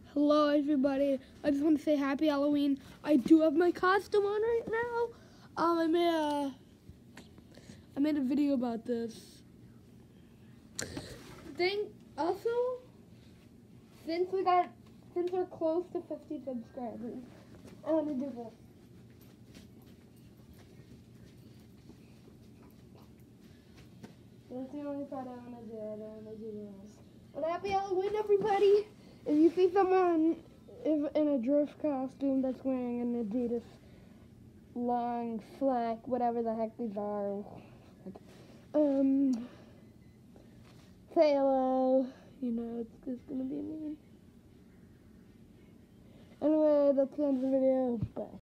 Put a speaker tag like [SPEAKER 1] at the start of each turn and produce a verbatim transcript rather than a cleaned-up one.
[SPEAKER 1] Hello everybody, I just want to say happy Halloween. I do have my costume on right now. Um, I made a, I made a video about this. Think also, since we got, since we're close to fifty subscribers, I want to do this. That's the only part I want to do. I don't want to do this. But happy Halloween, everybody! If you see someone if in a drift costume that's wearing an Adidas long slack, whatever the heck these are, um, say hello. You know, it's just gonna be me. Anyway, that's the end of the video. Bye.